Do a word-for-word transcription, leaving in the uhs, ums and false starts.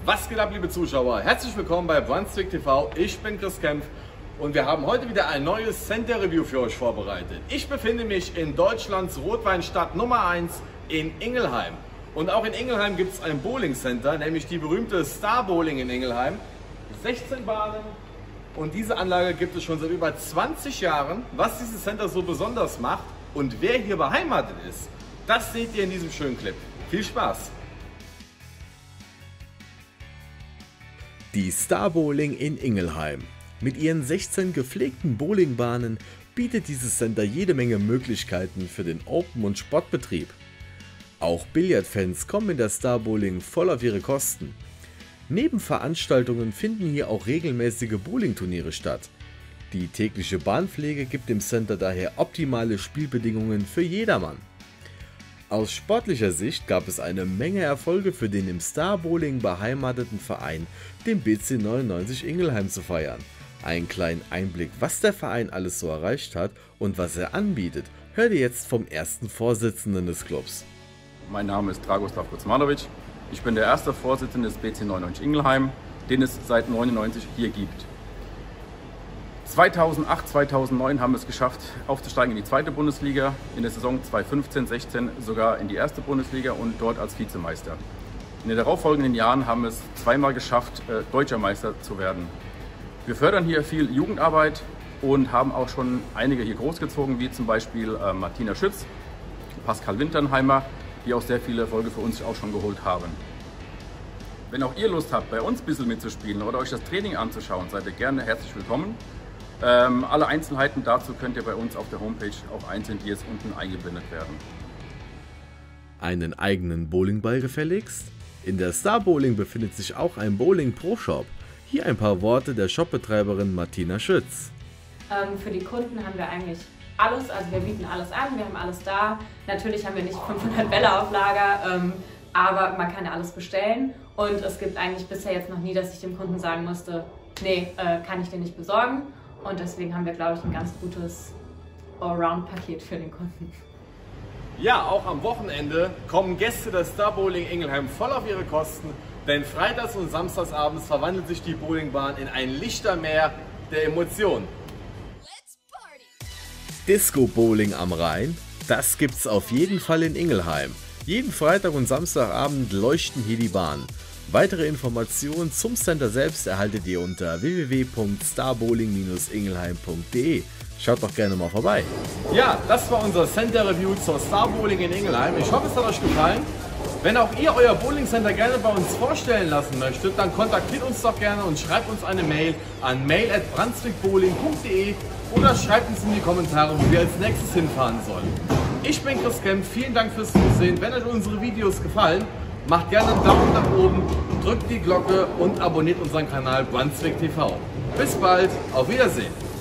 Was geht ab, liebe Zuschauer? Herzlich willkommen bei Brunswick T V. Ich bin Chris Kempf und wir haben heute wieder ein neues Center Review für euch vorbereitet. Ich befinde mich in Deutschlands Rotweinstadt Nummer eins in Ingelheim. Und auch in Ingelheim gibt es ein Bowling Center, nämlich die berühmte Star Bowling in Ingelheim. sechzehn Bahnen und diese Anlage gibt es schon seit über zwanzig Jahren. Was dieses Center so besonders macht und wer hier beheimatet ist, das seht ihr in diesem schönen Clip. Viel Spaß! Die Star Bowling in Ingelheim. Mit ihren sechzehn gepflegten Bowlingbahnen bietet dieses Center jede Menge Möglichkeiten für den Open- und Sportbetrieb. Auch Billardfans kommen in der Star Bowling voll auf ihre Kosten. Neben Veranstaltungen finden hier auch regelmäßige Bowlingturniere statt. Die tägliche Bahnpflege gibt dem Center daher optimale Spielbedingungen für jedermann. Aus sportlicher Sicht gab es eine Menge Erfolge für den im Star Bowling beheimateten Verein, den B C neunundneunzig Ingelheim, zu feiern. Einen kleinen Einblick, was der Verein alles so erreicht hat und was er anbietet, hört ihr jetzt vom ersten Vorsitzenden des Clubs. Mein Name ist Dragoslav Kuzmanovic. Ich bin der erste Vorsitzende des B C neunundneunzig Ingelheim, den es seit neunundneunzig hier gibt. zweitausendacht, zweitausendneun haben wir es geschafft, aufzusteigen in die zweite Bundesliga, in der Saison zweitausendfünfzehn sechzehn sogar in die erste Bundesliga und dort als Vizemeister. In den darauffolgenden Jahren haben wir es zweimal geschafft, äh, Deutscher Meister zu werden. Wir fördern hier viel Jugendarbeit und haben auch schon einige hier großgezogen, wie zum Beispiel äh, Martina Schütz, Pascal Winternheimer, die auch sehr viele Erfolge für uns auch schon geholt haben. Wenn auch ihr Lust habt, bei uns ein bisschen mitzuspielen oder euch das Training anzuschauen, seid ihr gerne herzlich willkommen. Ähm, alle Einzelheiten dazu könnt ihr bei uns auf der Homepage auch einsehen, die jetzt unten eingeblendet werden. Einen eigenen Bowlingball gefälligst? In der Star Bowling befindet sich auch ein Bowling Pro Shop. Hier ein paar Worte der Shopbetreiberin Martina Schütz. Ähm, für die Kunden haben wir eigentlich alles, also wir bieten alles an, wir haben alles da. Natürlich haben wir nicht fünfhundert Bälle auf Lager, ähm, aber man kann ja alles bestellen. Und es gibt eigentlich bisher jetzt noch nie, dass ich dem Kunden sagen musste, nee, äh, kann ich dir nicht besorgen. Und deswegen haben wir, glaube ich, ein ganz gutes Allround-Paket für den Kunden. Ja, auch am Wochenende kommen Gäste der Star Bowling Ingelheim voll auf ihre Kosten, denn freitags und samstagsabends verwandelt sich die Bowlingbahn in ein Lichtermeer der Emotionen. Disco Bowling am Rhein? Das gibt's auf jeden Fall in Ingelheim. Jeden Freitag und Samstagabend leuchten hier die Bahnen. Weitere Informationen zum Center selbst erhaltet ihr unter w w w punkt starbowling Bindestrich ingelheim punkt de. Schaut doch gerne mal vorbei. Ja, das war unser Center Review zur Star Bowling in Ingelheim. Ich hoffe, es hat euch gefallen. Wenn auch ihr euer Bowling Center gerne bei uns vorstellen lassen möchtet, dann kontaktiert uns doch gerne und schreibt uns eine Mail an mail at brunswickbowling punkt de oder schreibt uns in die Kommentare, wo wir als nächstes hinfahren sollen. Ich bin Chris Kempf, vielen Dank fürs Zusehen. Wenn euch unsere Videos gefallen, macht gerne einen Daumen nach oben, drückt die Glocke und abonniert unseren Kanal Brunswick T V. Bis bald, auf Wiedersehen!